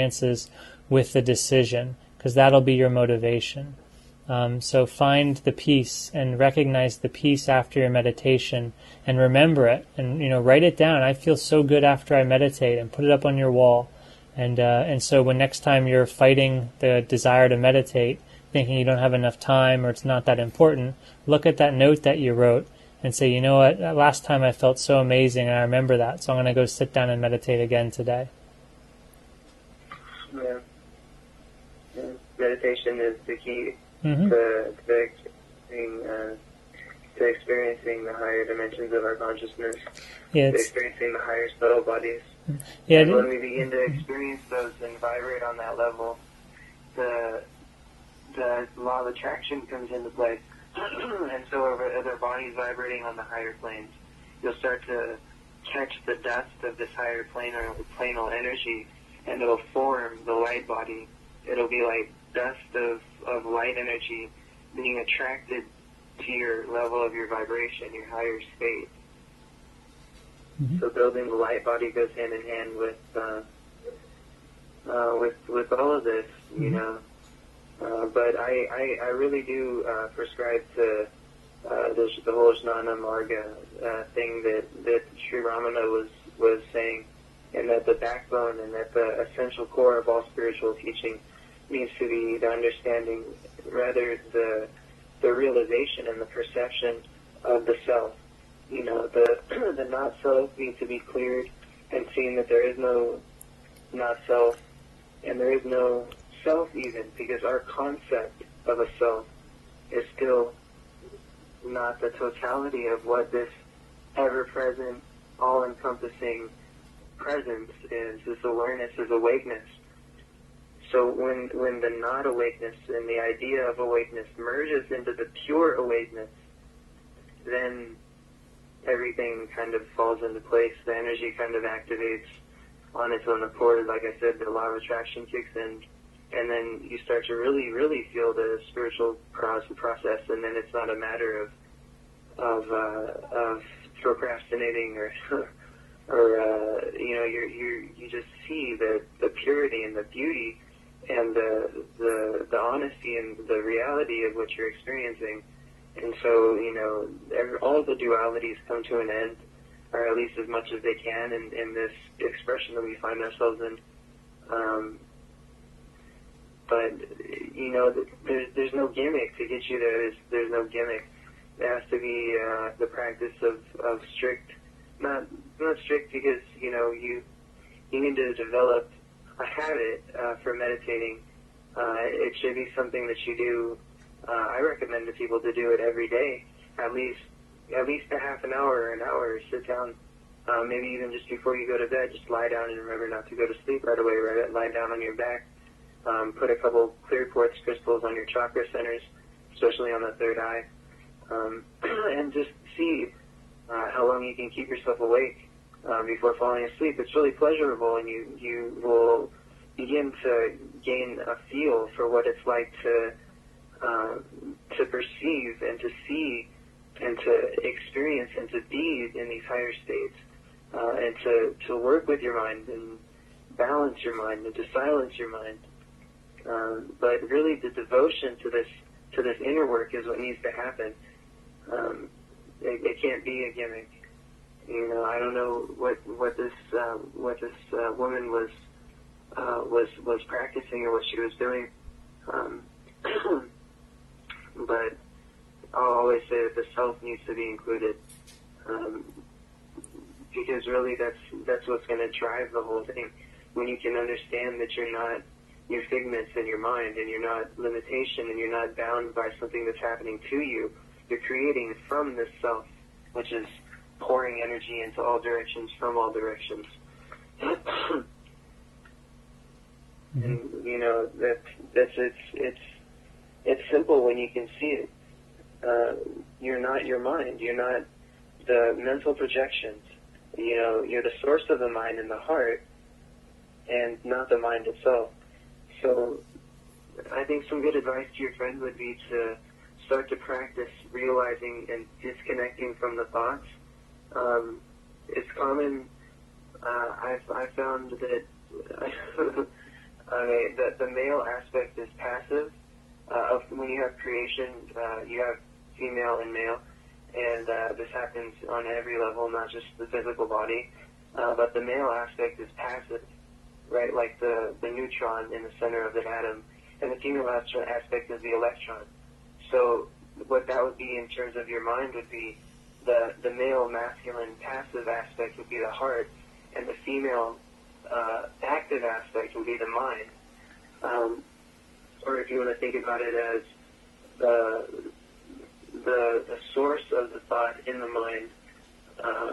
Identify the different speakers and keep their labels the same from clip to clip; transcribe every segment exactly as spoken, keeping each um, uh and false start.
Speaker 1: experiences with the decision, because that'll be your motivation. Um, so find the peace and recognize the peace after your meditation and remember it, and you know, write it down. I feel so good after I meditate, and put it up on your wall. And uh, and so when next time you're fighting the desire to meditate, thinking you don't have enough time or it's not that important, look at that note that you wrote and say, you know what, last time I felt so amazing and I remember that, so I'm going to go sit down and meditate again today.
Speaker 2: Yeah. Yeah. Meditation is the key
Speaker 1: mm-hmm.
Speaker 2: to, to, experiencing, uh, to experiencing the higher dimensions of our consciousness,
Speaker 1: yeah,
Speaker 2: to experiencing the higher subtle bodies.
Speaker 1: Yeah,
Speaker 2: and when we begin to experience those and vibrate on that level, the the law of attraction comes into play. And so as our body's vibrating on the higher planes, you'll start to catch the dust of this higher planar, planal energy, and it'll form the light body. It'll be like dust of, of light energy being attracted to your level of your vibration, your higher state.
Speaker 1: Mm-hmm.
Speaker 2: So building the light body goes hand in hand with uh, uh, with with all of this, you
Speaker 1: mm-hmm.
Speaker 2: know. Uh, but I, I, I really do uh, prescribe to uh, the, the whole Jnana Marga uh, thing that, that Sri Ramana was, was saying, and that the backbone and that the essential core of all spiritual teaching needs to be the understanding, rather the the realization and the perception of the self. You know, the the not-self needs to be cleared and seen that there is no not-self, and there is no self even, because our concept of a self is still not the totality of what this ever-present, all-encompassing presence is, this awareness, is awakeness. So when when the not-awakeness and the idea of awakeness merges into the pure awakeness, then everything kind of falls into place. The energy kind of activates on its own accord. Like I said, the law of attraction kicks in, and then you start to really, really feel the spiritual process, and then it's not a matter of of uh, of procrastinating or or uh, you know, you you you just see the the purity and the beauty and the the the honesty and the reality of what you're experiencing. And so, you know, every, all the dualities come to an end, or at least as much as they can, in, in this expression that we find ourselves in. Um, but, you know, there's, there's no gimmick to get you there. There's, there's no gimmick. There has to be uh, the practice of, of strict, not not strict because, you know, you, you need to develop a habit uh, for meditating. Uh, it should be something that you do. Uh, I recommend to people to do it every day, at least at least a half an hour or an hour. Sit down, uh, maybe even just before you go to bed, just lie down and remember not to go to sleep right away. Right, lie down on your back. Um, put a couple clear quartz crystals on your chakra centers, especially on the third eye, um, and just see uh, how long you can keep yourself awake uh, before falling asleep. It's really pleasurable, and you you will begin to gain a feel for what it's like to. Uh, to perceive and to see and to experience and to be in these higher states, uh, and to, to work with your mind and balance your mind and to silence your mind. Um, but really the devotion to this to this inner work is what needs to happen. Um, it, it can't be a gimmick. You know, I don't know what what this uh, what this uh, woman was uh, was was practicing or what she was doing. Um, But I'll always say that the self needs to be included, um, because really that's that's what's going to drive the whole thing. When you can understand that you're not your figments in your mind, and you're not limitation, and you're not bound by something that's happening to you, you're creating from this self, which is pouring energy into all directions from all directions.
Speaker 1: Mm-hmm.
Speaker 2: And you know that that's it's it's. It's simple when you can see it. Uh, you're not your mind. You're not the mental projections. You know, you're the source of the mind and the heart, and not the mind itself. So I think some good advice to your friend would be to start to practice realizing and disconnecting from the thoughts. Um, it's common. Uh, I've, I found that Okay, the, the male aspect is passive. Uh, when you have creation, uh, you have female and male, and uh, this happens on every level, not just the physical body. Uh, but the male aspect is passive, right? Like the, the neutron in the center of an atom, and the female aspect is the electron. So what that would be in terms of your mind would be the, the male masculine passive aspect would be the heart, and the female uh, active aspect would be the mind. Um, or if you want to think about it as the, the, the source of the thought in the mind uh,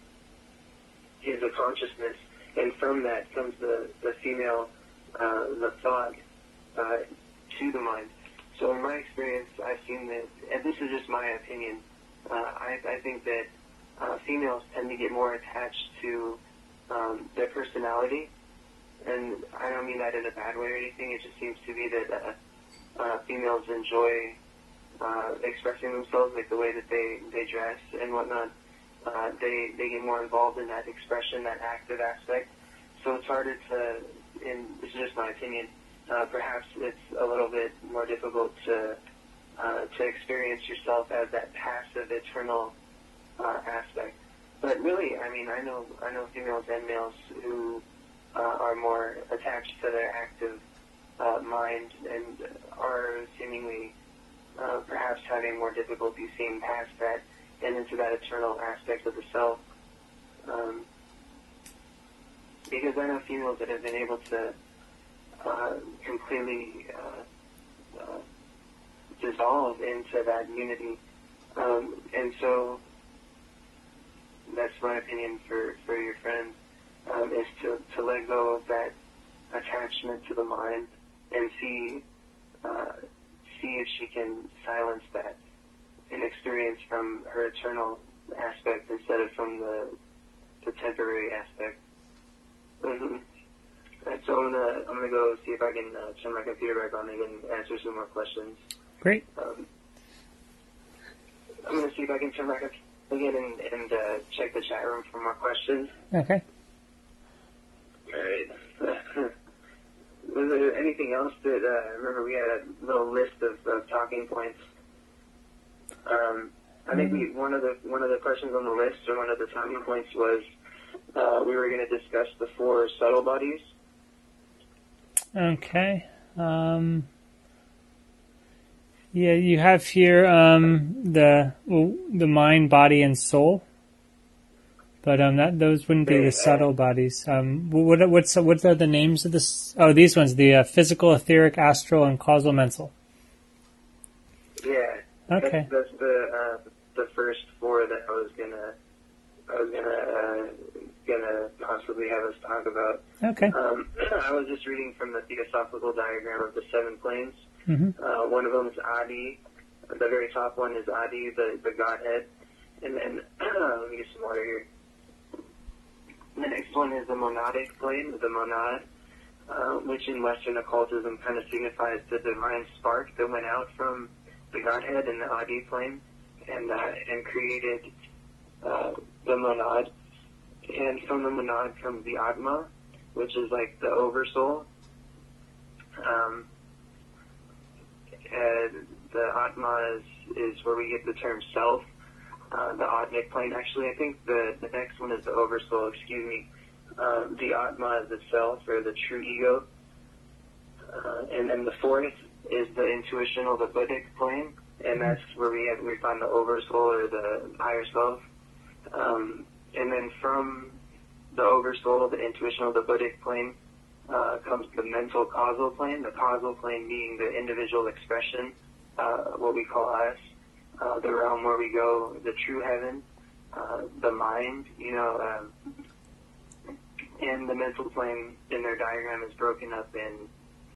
Speaker 2: is a consciousness, and from that comes the, the female, uh, the thought uh, to the mind. So in my experience, I've seen that, and this is just my opinion, uh, I, I think that uh, females tend to get more attached to um, their personality, and I don't mean that in a bad way or anything. It just seems to be that uh, uh, females enjoy uh, expressing themselves, like the way that they, they dress and whatnot. Uh, they, they get more involved in that expression, that active aspect. So it's harder to, and this is just my opinion, uh, perhaps it's a little bit more difficult to uh, to experience yourself as that passive, eternal uh, aspect. But really, I mean, I know I know females and males who uh, are more attached to their active uh, mind and are seemingly uh, perhaps having more difficulty seeing past that and into that eternal aspect of the self. Um, because I know females that have been able to uh, completely uh, uh, dissolve into that unity. Um, and so that's my opinion for, for your friend, um, is to, to let go of that attachment to the mind and see uh, see if she can silence that and experience from her eternal aspect instead of from the, the temporary aspect. Mm-hmm. And so I'm gonna I'm gonna go see if I can uh, turn my computer back on and answer some more questions.
Speaker 1: Great.
Speaker 2: Um, I'm gonna see if I can turn back up again and, and uh, check the chat room for more questions.
Speaker 1: Okay.
Speaker 2: All right. Was there anything else that uh, remember we had a little list of, of talking points? Um, I think we, one of the one of the questions on the list, or one of the talking points, was uh, we were going to discuss the four subtle bodies.
Speaker 1: Okay. Um, yeah, you have here um, the well, the mind, body, and soul, but um, that those wouldn't be the subtle bodies. Um, what what's what are the names of this? Oh, these ones: the uh, physical, etheric, astral, and causal mental.
Speaker 2: Yeah.
Speaker 1: Okay.
Speaker 2: That's, that's the uh, the first four that I was gonna I was gonna uh, gonna possibly have us talk about.
Speaker 1: Okay.
Speaker 2: Um, I was just reading from the theosophical diagram of the seven planes.
Speaker 1: Mm-hmm.
Speaker 2: Uh, one of them is Adi. The very top one is Adi, the the Godhead, and then let me get some water here. The next one is the monadic plane, the monad, uh, which in Western occultism kind of signifies the divine spark that went out from the Godhead in the Adi plane, and uh, and created uh, the monad. And from the monad comes the Atma, which is like the oversoul. Um, and the Atma is, is where we get the term self, uh, the Atmic plane. Actually, I think the, the next one is the oversoul, excuse me. Um, the Atma is the self, or the true ego. Uh, and then the fourth is the intuitional, the Buddhic plane, and that's where we have, we find the oversoul, or the higher self. Um, and then from the oversoul, the intuitional, the Buddhic plane, uh, comes the mental causal plane, the causal plane being the individual expression, uh, what we call us, uh, the realm where we go, the true heaven, uh, the mind, you know, um, and the mental plane in their diagram is broken up in